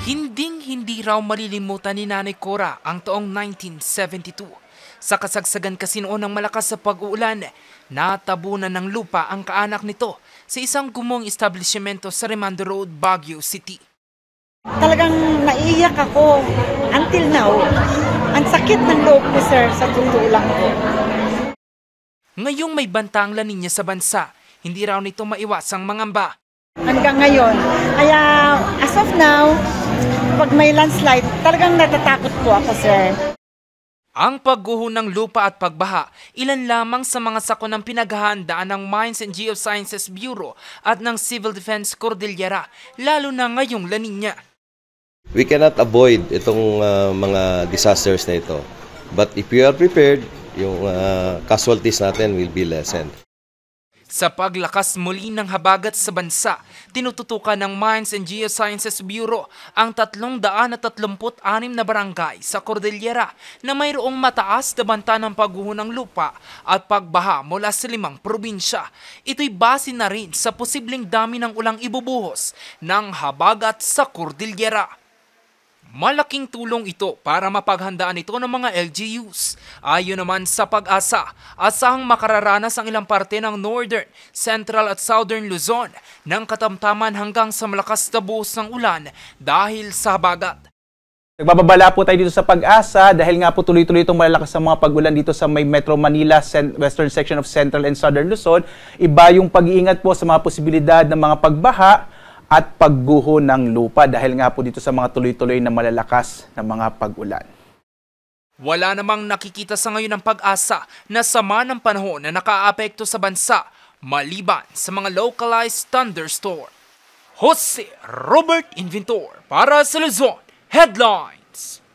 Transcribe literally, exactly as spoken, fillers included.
Hinding-hindi raw malilimutan ni Nanay Cora ang taong nineteen seventy-two. Sa kasagsagan kasi noon ng malakas sa pag-uulan, natabunan ng lupa ang kaanak nito sa isang gumong establishmento sa Remando Road, Baguio City. Talagang naiiyak ako until now. Ang sakit ng loob ko, sir, sa totoo lang ko. Ngayong may bantang La Niña sa bansa, hindi raw nito maiwasang mangamba. Hanggang ngayon. Kaya as of now, pag may landslide, talagang natatakot po ako, sir. Ang pagguho ng lupa at pagbaha, ilan lamang sa mga sakon ng pinaghahandaan ng Mines and Geosciences Bureau at ng Civil Defense Cordillera, lalo na ngayong La Niña. We cannot avoid itong uh, mga disasters na ito. But if we are prepared, yung uh, casualties natin will be lessened. Sa paglakas muli ng habagat sa bansa, tinututukan ng Mines and Geosciences Bureau ang tatlong daan at tatlumput anim na barangay sa Cordillera na mayroong mataas na banta ng pagguho ng lupa at pagbaha mula sa limang probinsya. Ito'y base na rin sa posibleng dami ng ulang ibubuhos ng habagat sa Cordillera. Malaking tulong ito para mapaghandaan ito ng mga L G Us. Ayon naman sa Pag-asa, asahang makararanas ang ilang parte ng Northern, Central at Southern Luzon ng katamtaman hanggang sa malakas na buhos ng ulan dahil sa habagat. Nagbababala po tayo dito sa Pag-asa dahil nga po tuloy-tuloy itong malalakas sa mga pag-ulan dito sa may Metro Manila, Western section of Central and Southern Luzon. Iba yung pag-iingat po sa mga posibilidad ng mga pagbaha at pagguho ng lupa dahil nga po dito sa mga tuloy-tuloy na malalakas na mga pag-ulan. Wala namang nakikita sa ngayon ng Pag-asa na sama ng panahon na nakaapekto sa bansa maliban sa mga localized thunderstorm. Jose Robert Inventor para sa Luzon Headlines.